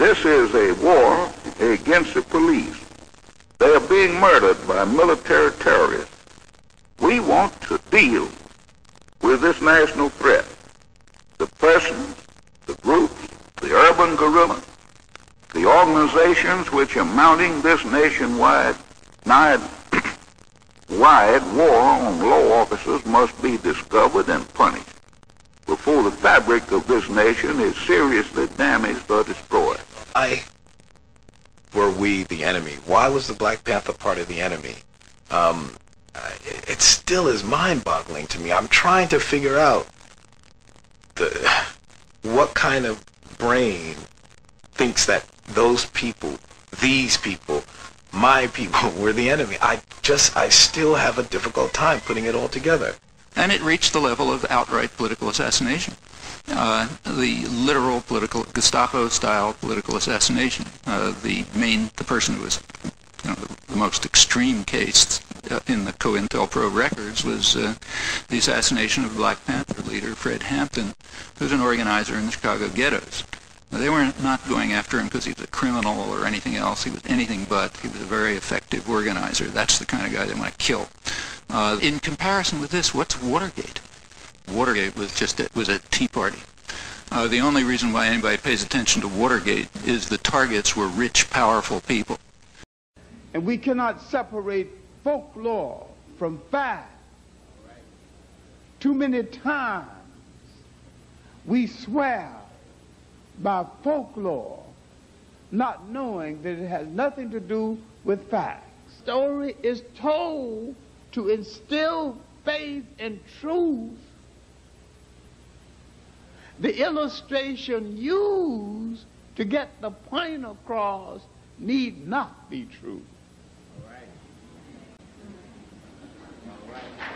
This is a war against the police. They are being murdered by military terrorists. We want to deal with this national threat. The persons, the groups, the urban guerrilla, the organizations which are mounting this nationwide wide war on law officers must be discovered and punished before the fabric of this nation is seriously damaged or destroyed. Why were we the enemy? Why was the Black Panther part of the enemy? It still is mind-boggling to me. I'm trying to figure out what kind of brain thinks that those people, these people, my people, were the enemy. I still have a difficult time putting it all together. And it reached the level of outright political assassination. The literal Gestapo-style political assassination. The person who was, the most extreme case in the COINTELPRO records was the assassination of Black Panther leader Fred Hampton, who was an organizer in the Chicago ghettos. Now, they were not going after him because he was a criminal or anything else. He was anything but. He was a very effective organizer. That's the kind of guy they want to kill. In comparison with this, what's Watergate? Watergate was a Tea Party. The only reason why anybody pays attention to Watergate is the targets were rich, powerful people. And we cannot separate folklore from fact. Too many times we swear by folklore, not knowing that it has nothing to do with facts. Story is told to instill faith and truth. The illustration used to get the point across need not be true. All right. All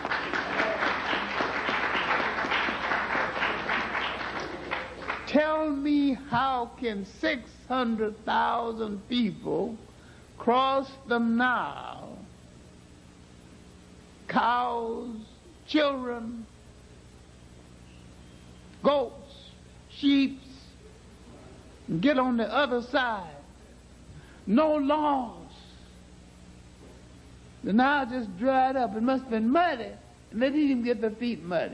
right. Tell me, how can 600,000 people cross the Nile? Cows, children, goats, sheep, and get on the other side. No laws. The Nile just dried up. It must have been muddy, and they didn't even get their feet muddy.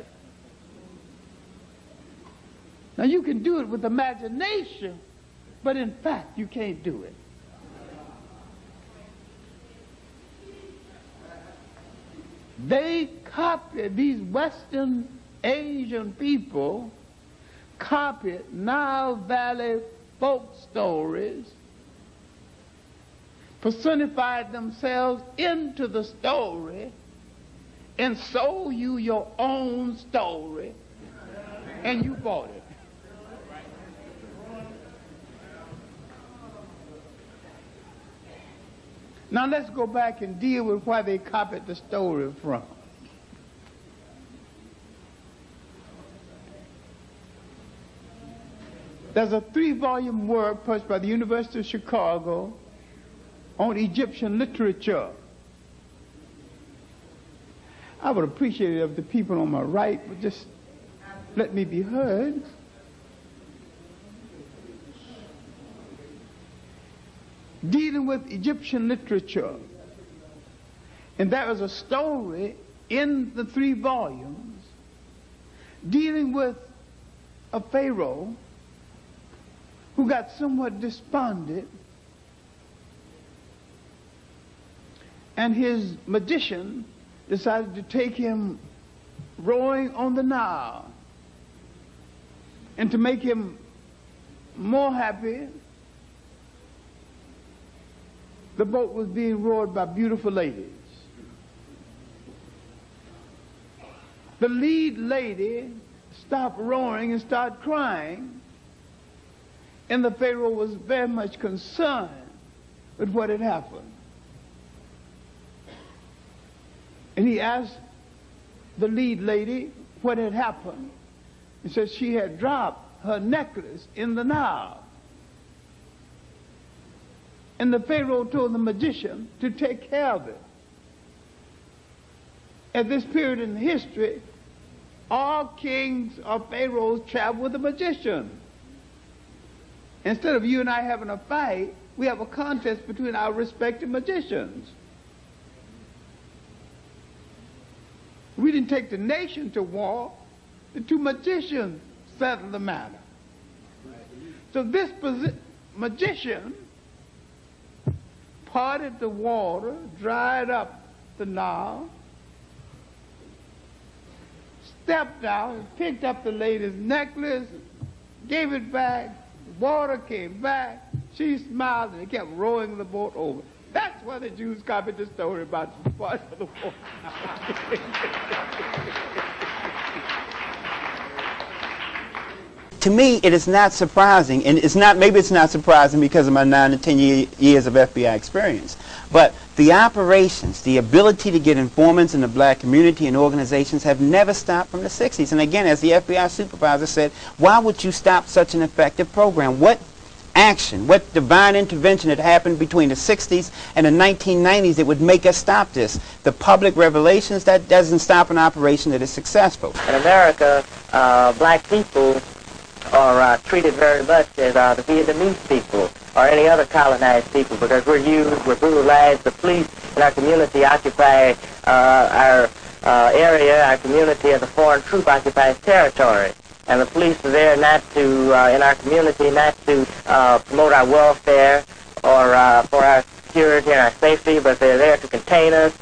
Now you can do it with imagination, but in fact you can't do it. They copied, these Western Asian people copied Nile Valley folk stories, personified themselves into the story, and sold you your own story, and you bought it. Now let's go back and deal with where they copied the story from. There's a 3-volume work published by the University of Chicago on Egyptian literature. I would appreciate it if the people on my right would just let me be heard. Dealing with Egyptian literature. And there is a story in the 3 volumes dealing with a pharaoh who got somewhat despondent, and his magician decided to take him rowing on the Nile. And to make him more happy, the boat was being rowed by beautiful ladies. The lead lady stopped rowing and started crying, and the Pharaoh was very much concerned with what had happened. And he asked the lead lady what had happened. He said she had dropped her necklace in the Nile. And the Pharaoh told the magician to take care of it. At this period in history, all kings or pharaohs traveled with a magician. Instead of you and I having a fight, we have a contest between our respective magicians. We didn't take the nation to war. The two magicians settled the matter. So this magician parted the water, dried up the Nile, stepped out, picked up the lady's necklace, gave it back, the water came back, she smiled, and he kept rowing the boat over. That's why the Jews copied the story about the part of the water. To me, it is not surprising, and maybe it's not surprising because of my 9 to 10 years of FBI experience, but the operations, the ability to get informants in the black community and organizations have never stopped from the 60s. And again, as the FBI supervisor said, why would you stop such an effective program? What action, what divine intervention had happened between the 60s and the 1990s that would make us stop this? The public revelations, that doesn't stop an operation that is successful. In America, black people are treated very much as the Vietnamese people or any other colonized people, because we're used, we're brutalized. The police in our community occupy our area, our community, as a foreign troop occupies territory. And the police are there not to, in our community, not to promote our welfare or for our security and our safety, but they're there to contain us,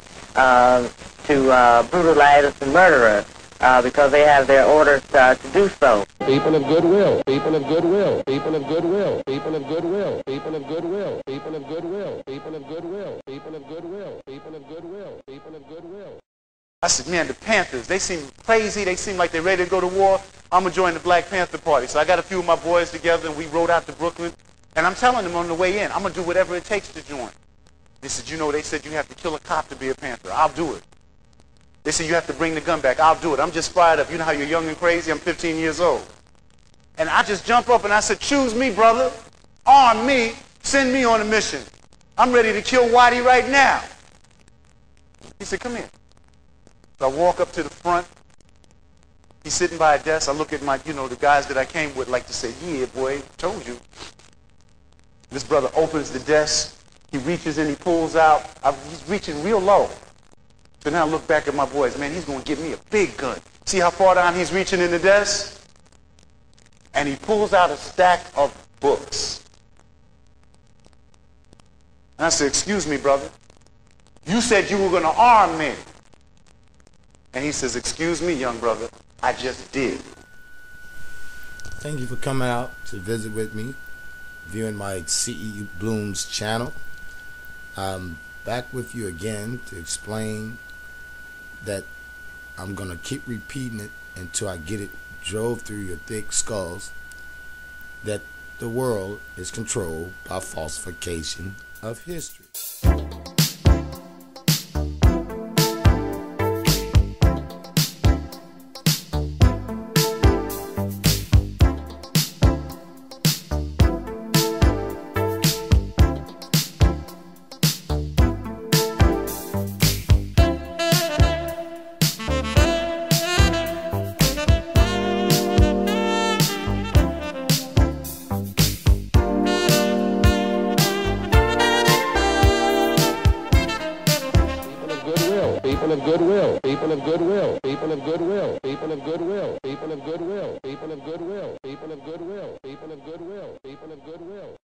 to brutalize us and murder us. Because they have their orders to do so. People of goodwill, people of goodwill, people of goodwill, people of goodwill, people of goodwill, people of goodwill, people of goodwill, people of goodwill, people of goodwill, people of goodwill. I said, man, the Panthers, they seem crazy. They seem like they're ready to go to war. I'm going to join the Black Panther Party. So I got a few of my boys together, and we rode out to Brooklyn. And I'm telling them on the way in, I'm going to do whatever it takes to join. They said, you know, they said you have to kill a cop to be a Panther. I'll do it. They said, you have to bring the gun back. I'll do it. I'm just fired up. You know how you're young and crazy? I'm 15 years old. And I just jump up and I said, choose me, brother. Arm me. Send me on a mission. I'm ready to kill Waddy right now. He said, come here. So I walk up to the front. He's sitting by a desk. I look at my, the guys that I came with like to say, yeah, boy, told you. This brother opens the desk. He reaches and he pulls out. He's reaching real low. So now I look back at my boys. Man, he's going to give me a big gun. See how far down he's reaching in the desk? And he pulls out a stack of books. And I said, excuse me, brother. You said you were going to arm me. And he says, excuse me, young brother. I just did. Thank you for coming out to visit with me, viewing my C.E. Bloom's channel. I'm back with you again to explain that I'm going to keep repeating it until I get it drove through your thick skulls, that the world is controlled by falsification of history. People of goodwill, people of goodwill, people of goodwill, people of goodwill, people of goodwill, people of goodwill, people of goodwill, people of goodwill, people of goodwill, people of goodwill.